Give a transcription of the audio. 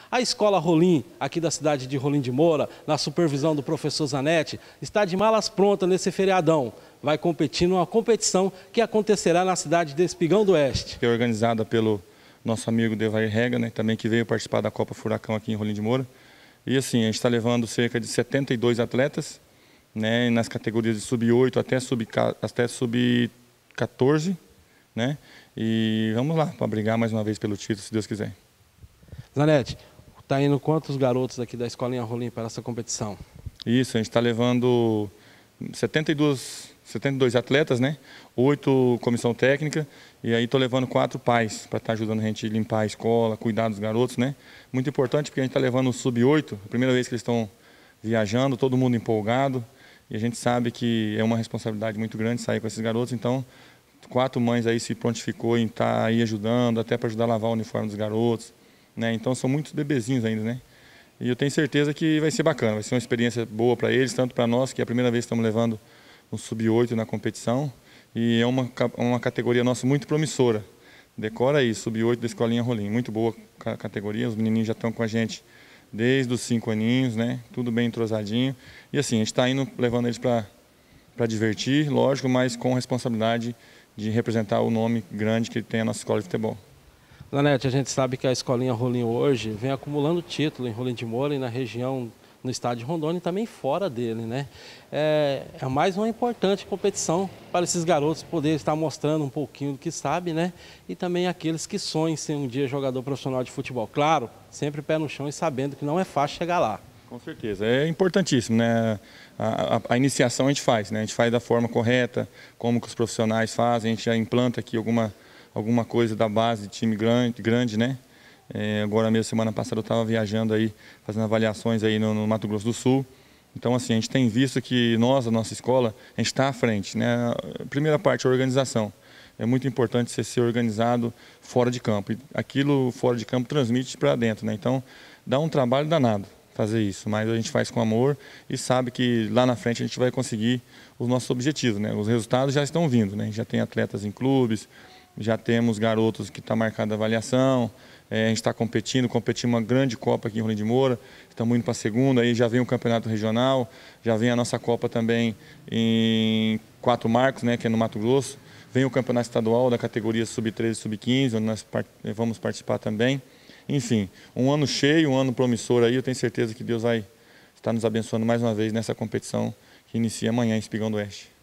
A Escola Rolim, aqui da cidade de Rolim de Moura, na supervisão do professor Zanetti, está de malas prontas nesse feriadão. Vai competir numa competição que acontecerá na cidade de Espigão do Oeste. Que é organizada pelo nosso amigo Devair Rega, né, também que veio participar da Copa Furacão aqui em Rolim de Moura. E assim, a gente está levando cerca de 72 atletas, né, nas categorias de sub-8 até sub-14, né? E vamos lá para brigar mais uma vez pelo título, se Deus quiser. Zanetti, está indo quantos garotos aqui da Escolinha Rolim para essa competição? Isso, a gente está levando 72 atletas, né? 8 comissão técnica, e aí estou levando 4 pais para estar ajudando a gente a limpar a escola, cuidar dos garotos, né? Muito importante porque a gente está levando o sub-8, a primeira vez que eles estão viajando, todo mundo empolgado, e a gente sabe que é uma responsabilidade muito grande sair com esses garotos, então 4 mães aí se prontificou em estar aí ajudando, até para ajudar a lavar o uniforme dos garotos, né? Então são muitos bebezinhos ainda, né? E eu tenho certeza que vai ser bacana, vai ser uma experiência boa para eles, tanto para nós, que é a primeira vez que estamos levando um sub-8 na competição, e é uma categoria nossa muito promissora. Decora aí, sub-8 da Escolinha Rolim, muito boa categoria, os menininhos já estão com a gente desde os 5 aninhos, né? Tudo bem entrosadinho. E assim, a gente está indo levando eles para divertir, lógico, mas com responsabilidade de representar o nome grande que tem a nossa escola de futebol. Zanetti, a gente sabe que a Escolinha Rolim hoje vem acumulando título em Rolim de Moura e na região, no estado de Rondônia e também fora dele, né? É mais uma importante competição para esses garotos poderem estar mostrando um pouquinho do que sabe, né? E também aqueles que sonham em ser um dia jogador profissional de futebol. Claro, sempre pé no chão e sabendo que não é fácil chegar lá. Com certeza, é importantíssimo, né? A iniciação a gente faz, né? A gente faz da forma correta, como que os profissionais fazem, a gente já implanta aqui alguma coisa da base de time grande, né? Agora mesmo, semana passada, eu estava viajando aí, fazendo avaliações aí no Mato Grosso do Sul. Então, assim, a gente tem visto que a nossa escola, a gente está à frente, né? A primeira parte, a organização. É muito importante você ser organizado fora de campo. E aquilo fora de campo transmite para dentro, né? Então, dá um trabalho danado fazer isso, mas a gente faz com amor e sabe que lá na frente a gente vai conseguir os nossos objetivos, né? Os resultados já estão vindo, né? A gente já tem atletas em clubes, já temos garotos que está marcada a avaliação, a gente está competimos uma grande Copa aqui em Rolim de Moura, estamos indo para a segunda, aí já vem o campeonato regional, já vem a nossa Copa também em 4 Marcos, né, que é no Mato Grosso, vem o campeonato estadual da categoria sub-13 e sub-15, onde nós vamos participar também. Enfim, um ano cheio, um ano promissor aí, eu tenho certeza que Deus vai estar nos abençoando mais uma vez nessa competição que inicia amanhã em Espigão do Oeste.